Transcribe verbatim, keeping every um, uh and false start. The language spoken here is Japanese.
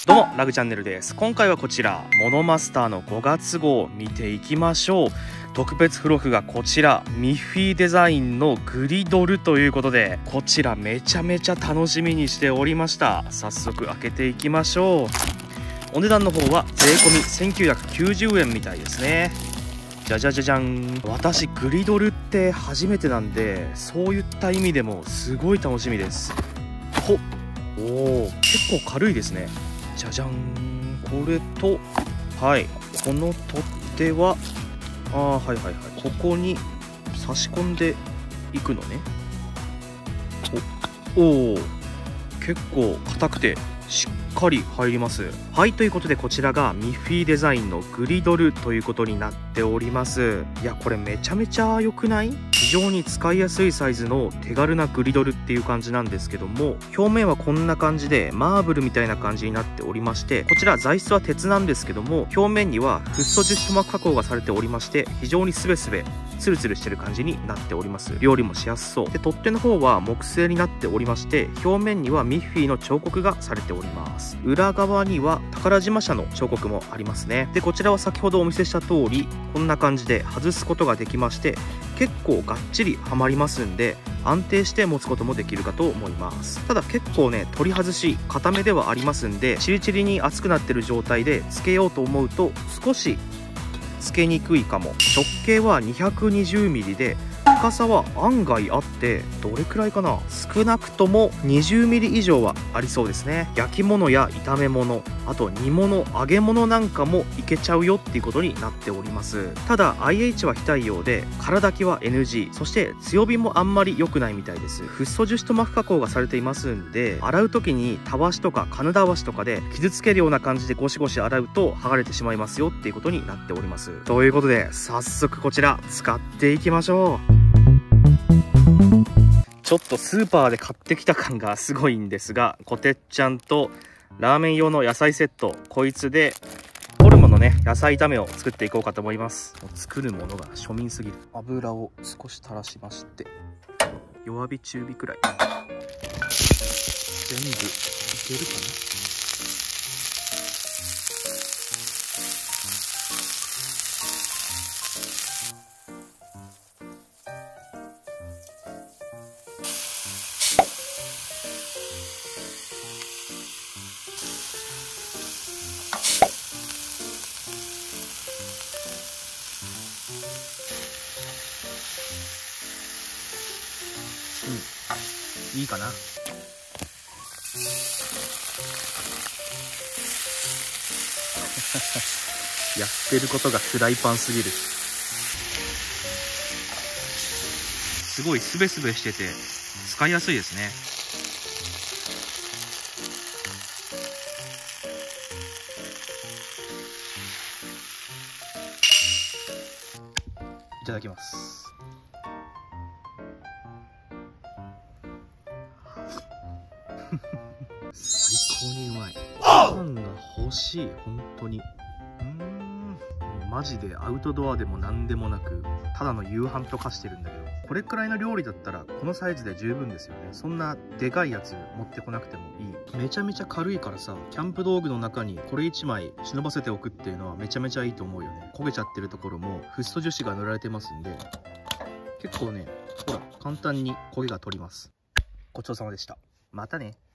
どうもラグチャンネルです。今回はこちらモノマスターのごがつ号を見ていきましょう。特別付録がこちらミッフィーデザインのグリドルということで、こちらめちゃめちゃ楽しみにしておりました。早速開けていきましょう。お値段の方は税込みせんきゅうひゃくきゅうじゅうえんみたいですね。じゃじゃじゃじゃん。私グリドルって初めてなんで、そういった意味でもすごい楽しみです。ほっ、おお、結構軽いですね。じゃじゃん。これと、はい、この取っ手はあーはいはいはい、ここに差し込んでいくのね。おおー、結構硬くてしっかり入ります。はい、ということでこちらがミッフィーデザインのグリドルということになっております。いや、これめちゃめちゃ良くない？非常に使いやすいサイズの手軽なグリドルっていう感じなんですけども、表面はこんな感じでマーブルみたいな感じになっておりまして、こちら材質は鉄なんですけども、表面にはフッ素樹脂塗膜加工がされておりまして、非常にスベスベツルツルしてる感じになっております。料理もしやすそうで、取っ手の方は木製になっておりまして、表面にはミッフィーの彫刻がされております。裏側には宝島社の彫刻もありますね。で、こちらは先ほどお見せした通りこんな感じで外すことができまして、結構がっちりはまりますんで、安定して持つこともできるかと思います。ただ結構ね、取り外し固めではありますんで、チリチリに熱くなってる状態でつけようと思うと少しつけにくいかも。直径は にひゃくにじゅうミリ で、深さは案外あって、どれくらいかな、少なくとも にじゅうミリ 以上はありそうですね。焼き物や炒め物、あと煮物、揚げ物なんかもいけちゃうよっていうことになっております。ただ アイエイチ は非対応で、空炊きは エヌジー、 そして強火もあんまり良くないみたいです。フッ素樹脂塗膜加工がされていますんで、洗う時にたわしとか金だわしとかで傷つけるような感じでゴシゴシ洗うと剥がれてしまいますよっていうことになっております。ということで早速こちら使っていきましょう。ちょっとスーパーで買ってきた感がすごいんですが、こてっちゃんとラーメン用の野菜セット、こいつでホルモンのね野菜炒めを作っていこうかと思います。もう作るものが庶民すぎる。油を少し垂らしまして、弱火中火くらい。全部いけるかな。うん、いいかな。やってることがフライパンすぎる。すごいスベスベしてて使いやすいですね。いただきます。最高にうまい。ご飯が欲しい、本当に。うーん、もうマジでアウトドアでも何でもなく、ただの夕飯と化してるんだけど、これくらいの料理だったらこのサイズで十分ですよね。そんなでかいやつ持ってこなくてもいい。めちゃめちゃ軽いからさ、キャンプ道具の中にこれいちまい忍ばせておくっていうのはめちゃめちゃいいと思うよね。焦げちゃってるところもフッ素樹脂が塗られてますんで、結構ね、ほら簡単に焦げが取ります。ごちそうさまでした。またね。